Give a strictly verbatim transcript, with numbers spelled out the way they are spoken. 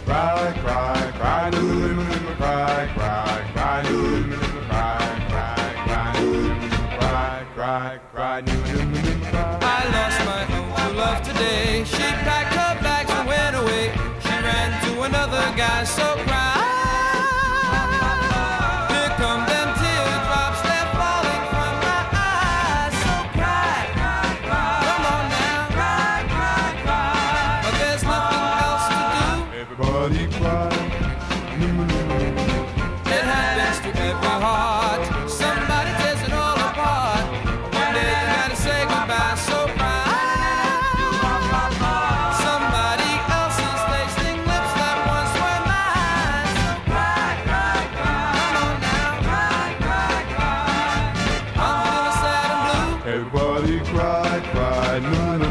cry, cry, cry, cry, cry, cry, cry, cry, cry, cry, cry. I lost my own true love today. She packed her bags and went away. She ran to another guy, so cry. Here come them teardrops, they're falling from my eyes. So cry, come on now, cry, cry, cry. But there's nothing else to do. Everybody cry. It happens to every heart. Somebody tears it all apart. One day you gotta say goodbye, so cry. Somebody else's tasting lips that once were mine. So cry, cry, cry. Come on now, cry, cry, cry. I'm feeling sad and blue. Everybody cry, cry, no, no.